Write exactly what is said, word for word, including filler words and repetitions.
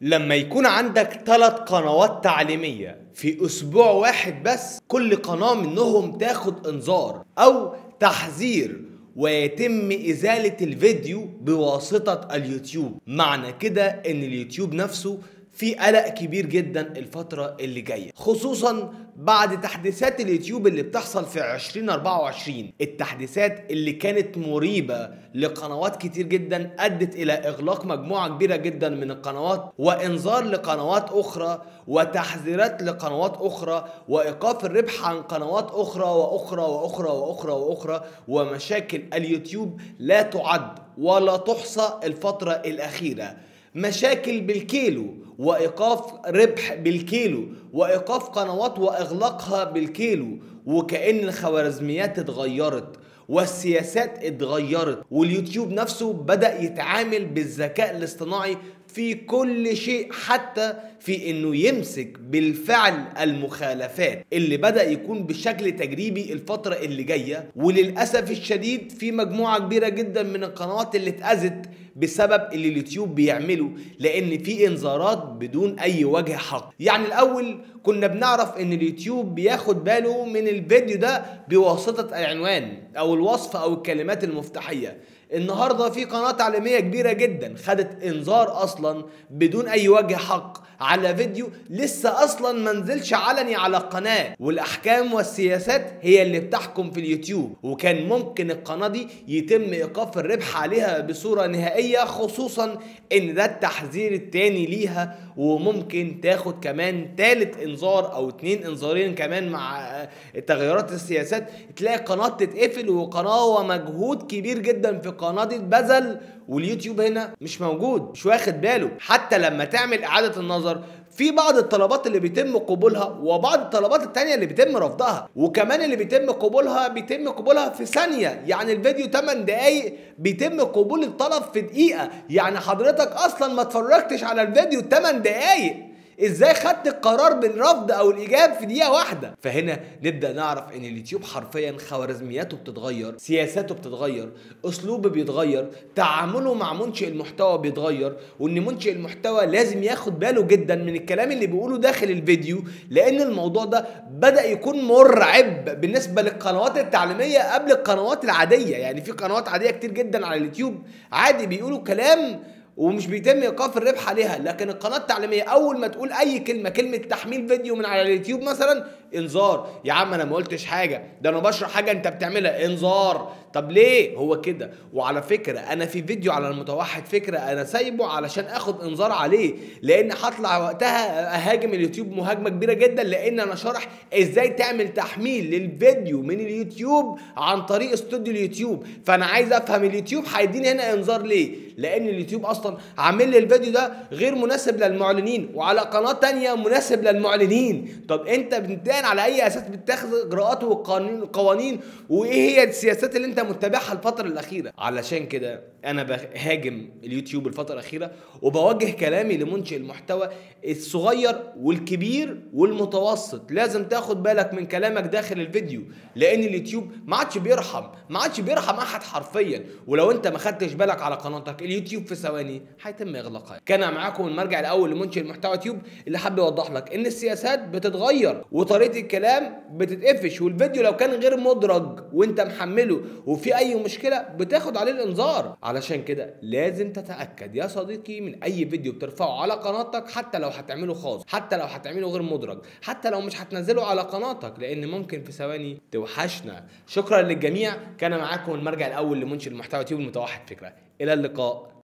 لما يكون عندك ثلاث قنوات تعليمية في أسبوع واحد بس، كل قناة منهم تاخد إنذار أو تحذير ويتم إزالة الفيديو بواسطة اليوتيوب. معنى كده إن اليوتيوب نفسه في قلق كبير جدا الفترة اللي جاية، خصوصا بعد تحديثات اليوتيوب اللي بتحصل في عشرين أربعة وعشرين. التحديثات اللي كانت مريبة لقنوات كتير جدا أدت إلى إغلاق مجموعة كبيرة جدا من القنوات وإنذار لقنوات أخرى وتحذيرات لقنوات أخرى وإيقاف الربح عن قنوات أخرى وأخرى وأخرى وأخرى وأخرى ومشاكل اليوتيوب لا تعد ولا تحصى الفترة الأخيرة. مشاكل بالكيلو وإيقاف ربح بالكيلو وإيقاف قنوات وإغلاقها بالكيلو، وكأن الخوارزميات اتغيرت والسياسات اتغيرت واليوتيوب نفسه بدأ يتعامل بالذكاء الاصطناعي في كل شيء، حتى في انه يمسك بالفعل المخالفات اللي بدأ يكون بشكل تجريبي الفترة اللي جاية. وللأسف الشديد في مجموعة كبيرة جدا من القنوات اللي اتأذت بسبب اللي اليوتيوب بيعمله، لان في انذارات بدون اي وجه حق. يعني الاول كنا بنعرف ان اليوتيوب بياخد باله من الفيديو ده بواسطة العنوان او الوصف او الكلمات المفتاحية. النهاردة في قناة تعليمية كبيرة جدا خدت انذار اصلا بدون اي وجه حق على فيديو لسه اصلا منزلش علني على القناة، والاحكام والسياسات هي اللي بتحكم في اليوتيوب. وكان ممكن القناة دي يتم ايقاف الربح عليها بصورة نهائية، خصوصا ان ده التحذير التاني ليها، وممكن تاخد كمان تالت انذار او اتنين انذارين كمان مع تغيرات السياسات، تلاقي قناة تتقفل وقناة ومجهود كبير جدا في القناة دي اتبذل واليوتيوب هنا مش موجود، مش واخد باله. حتى لما تعمل اعادة النظر في بعض الطلبات اللي بيتم قبولها وبعض الطلبات التانية اللي بيتم رفضها، وكمان اللي بيتم قبولها بيتم قبولها في ثانية. يعني الفيديو ثماني دقايق بيتم قبول الطلب في دقيقة. يعني حضرتك اصلا ما اتفرجتش على الفيديو ثماني دقايق، ازاي خدت القرار بالرفض او الايجاب في دقيقه واحده؟ فهنا نبدا نعرف ان اليوتيوب حرفيا خوارزمياته بتتغير، سياساته بتتغير، اسلوبه بيتغير، تعامله مع منشئ المحتوى بيتغير، وان منشئ المحتوى لازم ياخد باله جدا من الكلام اللي بيقوله داخل الفيديو، لان الموضوع ده بدا يكون مرعب بالنسبه للقنوات التعليميه قبل القنوات العاديه. يعني في قنوات عاديه كتير جدا على اليوتيوب عادي بيقولوا كلام ومش بيتم ايقاف الربح عليها، لكن القناه التعليميه اول ما تقول اي كلمه كلمه تحميل فيديو من على اليوتيوب مثلا، انذار. يا عم انا ما قلتش حاجه، ده انا بشرح حاجه انت بتعملها، انذار. طب ليه هو كده؟ وعلى فكره انا في فيديو على المتوحد فكره انا سايبه علشان اخد انذار عليه، لان هطلع وقتها اهاجم اليوتيوب مهاجمه كبيره جدا، لان انا شرح ازاي تعمل تحميل للفيديو من اليوتيوب عن طريق استوديو اليوتيوب. فانا عايز افهم اليوتيوب هيديني هنا انذار ليه؟ لان اليوتيوب اصلا عامل لي الفيديو ده غير مناسب للمعلنين، وعلى قناه تانية مناسب للمعلنين. طب انت بنتان على اي اساس بتاخد اجراءات وقوانين، وايه هي السياسات اللي انت متبعها الفتره الاخيره؟ علشان كده انا بهاجم اليوتيوب الفتره الاخيره وبوجه كلامي لمنشئ المحتوى الصغير والكبير والمتوسط، لازم تاخد بالك من كلامك داخل الفيديو، لان اليوتيوب ما عادش بيرحم ما عادش بيرحم احد حرفيا. ولو انت ما خدتش بالك على قناتك اليوتيوب في ثواني هيتم اغلاقها. كان معاكم المرجع الاول لمنشئ المحتوى تيوب اللي حابب يوضح لك ان السياسات بتتغير وطريقه الكلام بتتقفش، والفيديو لو كان غير مدرج وانت محمله وفي اي مشكله بتاخد عليه الانذار. علشان كده لازم تتاكد يا صديقي من اي فيديو بترفعه على قناتك، حتى لو هتعمله خاص، حتى لو هتعمله غير مدرج، حتى لو مش هتنزله على قناتك، لان ممكن في ثواني توحشنا. شكرا للجميع، كان معاكم المرجع الاول لمنشئ المحتوى تيوب المتوحد فكره. الى اللقاء.